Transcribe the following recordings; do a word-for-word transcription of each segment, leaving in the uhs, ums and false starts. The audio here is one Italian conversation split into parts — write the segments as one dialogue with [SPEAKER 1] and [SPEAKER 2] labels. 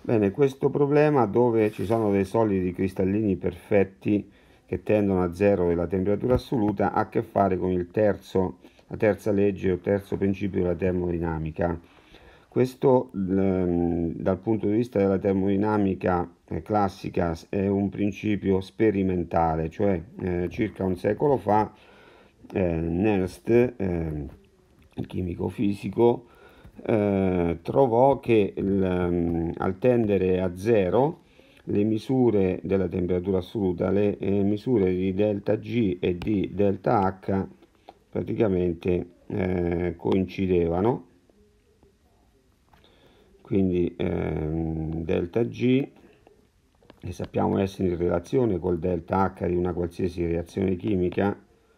[SPEAKER 1] Bene, questo problema dove ci sono dei solidi cristallini perfetti che tendono a zero della temperatura assoluta ha a che fare con il terzo, la terza legge o terzo principio della termodinamica. Questo ehm, dal punto di vista della termodinamica eh, classica è un principio sperimentale, cioè eh, circa un secolo fa eh, Nernst, eh, il chimico fisico, eh, trovò che il, um, al tendere a zero le misure della temperatura assoluta, le eh, misure di delta G e di delta H praticamente eh, coincidevano, quindi ehm, delta G, che sappiamo essere in relazione col delta H di una qualsiasi reazione chimica,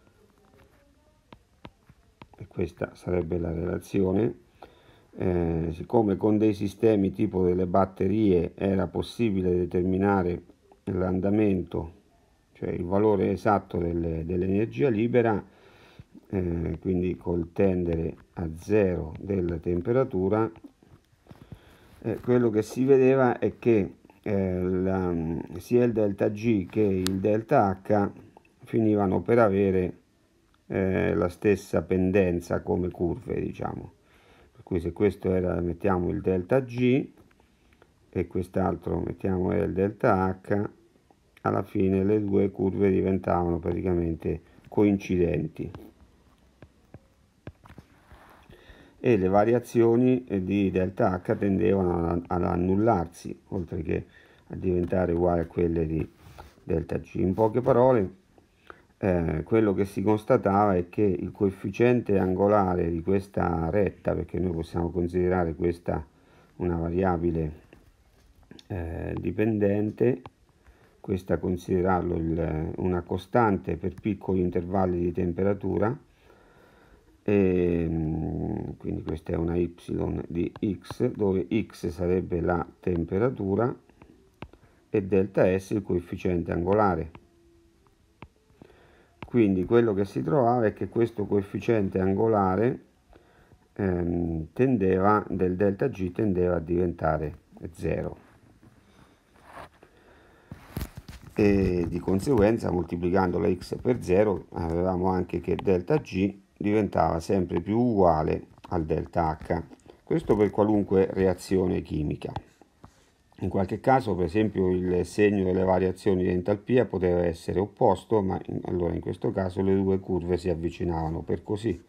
[SPEAKER 1] e questa sarebbe la relazione. Eh, siccome con dei sistemi tipo delle batterie era possibile determinare l'andamento, cioè il valore esatto delle, dell'energia libera, eh, quindi col tendere a zero della temperatura, eh, quello che si vedeva è che eh, la, sia il delta G che il delta H finivano per avere eh, la stessa pendenza come curve, diciamo. Per cui se questo era, mettiamo il delta G e quest'altro mettiamo il delta H, alla fine le due curve diventavano praticamente coincidenti e le variazioni di delta H tendevano ad annullarsi, oltre che a diventare uguali a quelle di delta G. In poche parole, eh, quello che si constatava è che il coefficiente angolare di questa retta, perché noi possiamo considerare questa una variabile eh, dipendente, questa considerarlo il, una costante per piccoli intervalli di temperatura, e quindi questa è una y di x, dove x sarebbe la temperatura e delta S il coefficiente angolare. Quindi quello che si trovava è che questo coefficiente angolare ehm, tendeva, del delta G tendeva a diventare zero. E di conseguenza, moltiplicando la x per zero, avevamo anche che delta G diventava sempre più uguale al delta H. Questo per qualunque reazione chimica. In qualche caso, per esempio, il segno delle variazioni di entalpia poteva essere opposto, ma in, allora in questo caso le due curve si avvicinavano per così.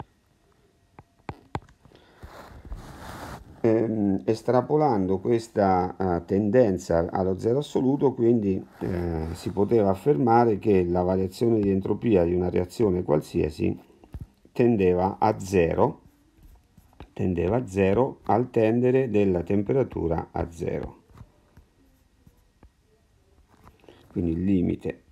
[SPEAKER 1] Ehm, estrapolando questa uh, tendenza allo zero assoluto, quindi eh, si poteva affermare che la variazione di entropia di una reazione qualsiasi tendeva a zero, tendeva a zero al tendere della temperatura a zero. Quindi il limite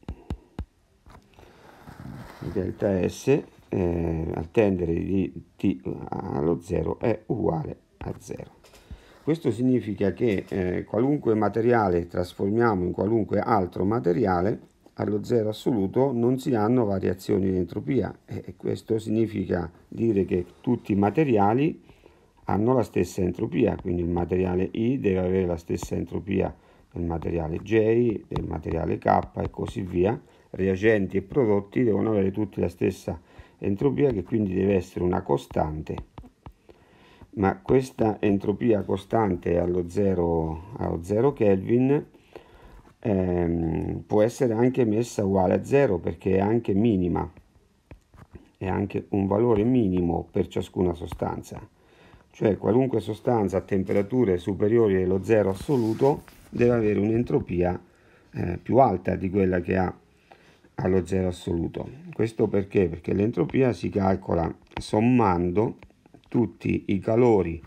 [SPEAKER 1] di delta S eh, al tendere di t allo zero è uguale a zero. Questo significa che eh, qualunque materiale trasformiamo in qualunque altro materiale, allo zero assoluto non si hanno variazioni di entropia, e questo significa dire che tutti i materiali hanno la stessa entropia, quindi il materiale I deve avere la stessa entropia del materiale J, del materiale K e così via. Reagenti e prodotti devono avere tutti la stessa entropia, che quindi deve essere una costante, ma questa entropia costante allo zero, allo zero Kelvin ehm, può essere anche messa uguale a zero, perché è anche minima, è anche un valore minimo per ciascuna sostanza, cioè qualunque sostanza a temperature superiori allo zero assoluto deve avere un'entropia eh, più alta di quella che ha allo zero assoluto. Questo perché? Perché l'entropia si calcola sommando tutti i calori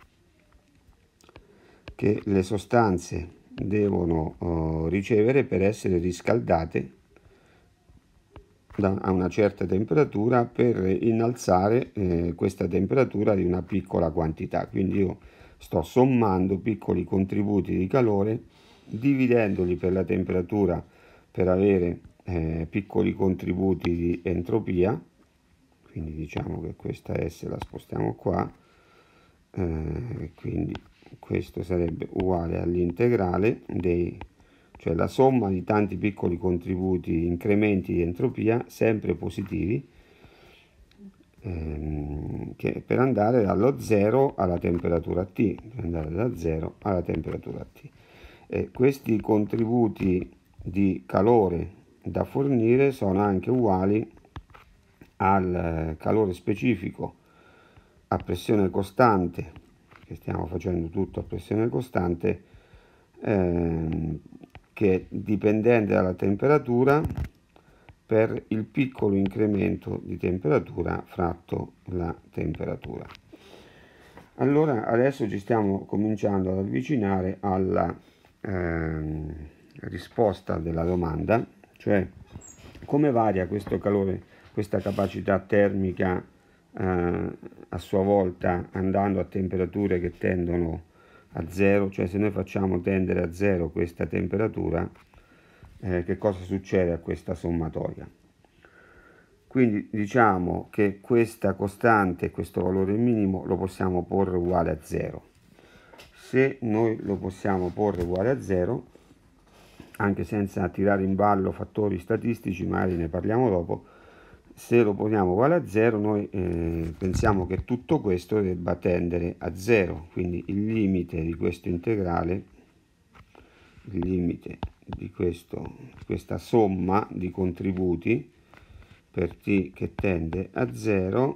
[SPEAKER 1] che le sostanze devono uh, ricevere per essere riscaldate da, a una certa temperatura, per innalzare eh, questa temperatura di una piccola quantità. Quindi io sto sommando piccoli contributi di calore, dividendoli per la temperatura per avere eh, piccoli contributi di entropia. Quindi diciamo che questa S la spostiamo qua, eh, quindi questo sarebbe uguale all'integrale dei, cioè la somma di tanti piccoli contributi, incrementi di entropia sempre positivi, ehm, che per andare dallo zero alla temperatura T, per andare da zero alla temperatura T. E questi contributi di calore da fornire sono anche uguali al calore specifico a pressione costante, che stiamo facendo tutto a pressione costante, ehm, che è dipendente dalla temperatura per il piccolo incremento di temperatura fratto la temperatura. Allora adesso ci stiamo cominciando ad avvicinare alla ehm, risposta della domanda, cioè come varia questo calore, questa capacità termica eh, a sua volta andando a temperature che tendono a zero, cioè se noi facciamo tendere a zero questa temperatura, eh, che cosa succede a questa sommatoria? Quindi diciamo che questa costante, questo valore minimo, lo possiamo porre uguale a zero. Se noi lo possiamo porre uguale a zero, anche senza tirare in ballo fattori statistici, magari ne parliamo dopo, se lo poniamo uguale a zero, noi eh, pensiamo che tutto questo debba tendere a zero, quindi il limite di questo integrale, il limite di questo, questa somma di contributi per t che tende a zero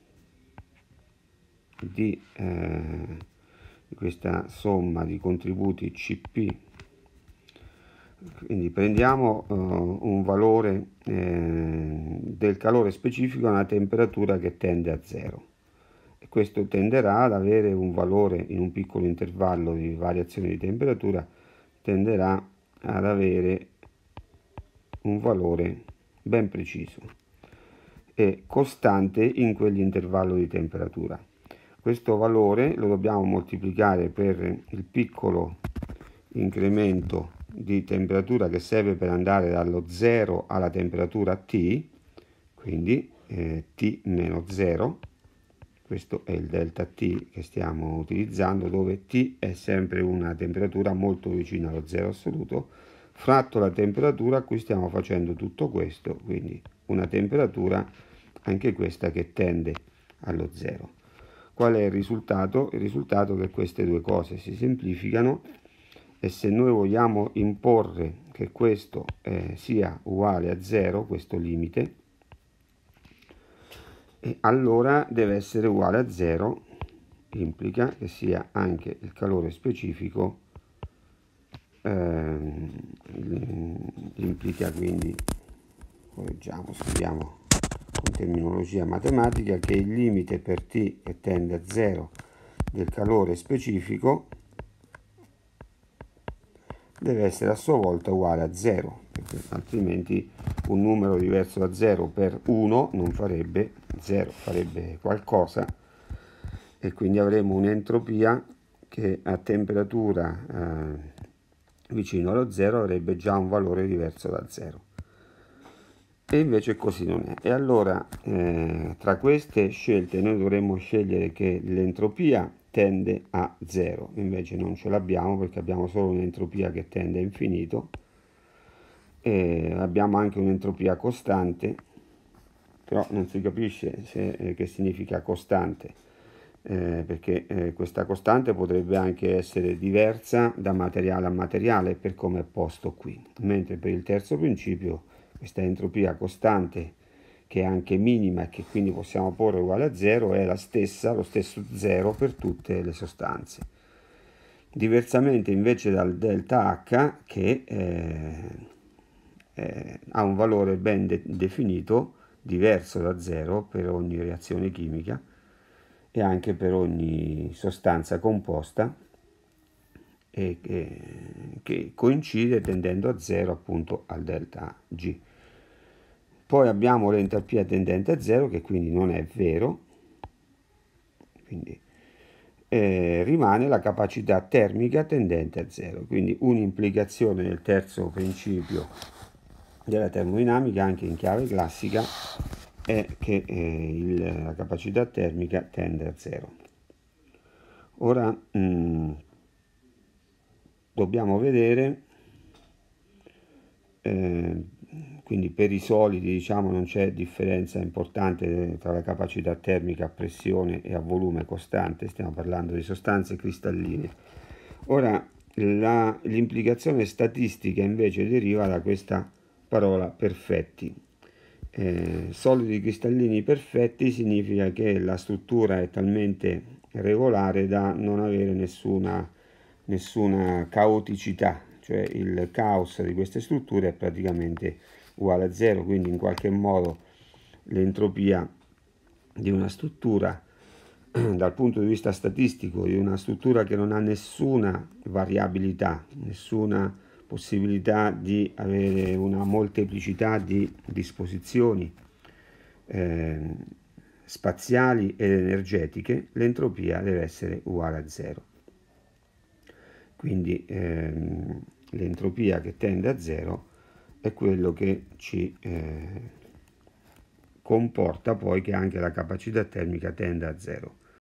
[SPEAKER 1] di eh, questa somma di contributi Cp. Quindi prendiamo uh, un valore eh, del calore specifico a una temperatura che tende a zero, e questo tenderà ad avere un valore in un piccolo intervallo di variazione di temperatura, tenderà ad avere un valore ben preciso e costante in quell'intervallo di temperatura. Questo valore lo dobbiamo moltiplicare per il piccolo incremento di temperatura che serve per andare dallo zero alla temperatura T, quindi eh, T meno zero, questo è il delta T che stiamo utilizzando, dove T è sempre una temperatura molto vicina allo zero assoluto, fratto la temperatura a cui stiamo facendo tutto questo, quindi una temperatura anche questa che tende allo zero. Qual è il risultato? Il risultato è che queste due cose si semplificano, e se noi vogliamo imporre che questo eh, sia uguale a zero, questo limite, e allora deve essere uguale a zero, implica che sia anche il calore specifico, ehm, implica quindi, correggiamo, scriviamo con terminologia matematica, che il limite per T che tende a zero del calore specifico deve essere a sua volta uguale a zero, perché altrimenti un numero diverso da zero per uno non farebbe zero, farebbe qualcosa, e quindi avremo un'entropia che a temperatura eh, vicino allo zero avrebbe già un valore diverso da zero. E invece così non è. E allora eh, tra queste scelte noi dovremmo scegliere che l'entropia tende a zero, invece non ce l'abbiamo perché abbiamo solo un'entropia che tende a infinito, e abbiamo anche un'entropia costante, però non si capisce se, eh, che significa costante, eh, perché eh, questa costante potrebbe anche essere diversa da materiale a materiale per come è posto qui, mentre per il terzo principio questa entropia costante, che è anche minima e che quindi possiamo porre uguale a zero, è la stessa, lo stesso zero per tutte le sostanze. Diversamente invece dal delta H, che eh, eh, ha un valore ben de- definito, diverso da zero per ogni reazione chimica e anche per ogni sostanza composta, e che, che coincide tendendo a zero appunto al delta G. Poi abbiamo l'entalpia tendente a zero, che quindi non è vero, quindi eh, rimane la capacità termica tendente a zero. Quindi un'implicazione del terzo principio della termodinamica, anche in chiave classica, è che eh, il, la capacità termica tende a zero. Ora mh, dobbiamo vedere, eh, quindi per i solidi diciamo non c'è differenza importante tra la capacità termica a pressione e a volume costante, stiamo parlando di sostanze cristalline. Ora l'implicazione statistica invece deriva da questa parola perfetti. Eh, solidi cristallini perfetti significa che la struttura è talmente regolare da non avere nessuna, nessuna caoticità, cioè il caos di queste strutture è praticamente uguale a zero, quindi in qualche modo l'entropia di una struttura dal punto di vista statistico, di una struttura che non ha nessuna variabilità, nessuna possibilità di avere una molteplicità di disposizioni eh, spaziali ed energetiche, l'entropia deve essere uguale a zero. Quindi ehm, l'entropia che tende a zero è quello che ci eh, comporta poi che anche la capacità termica tenda a zero.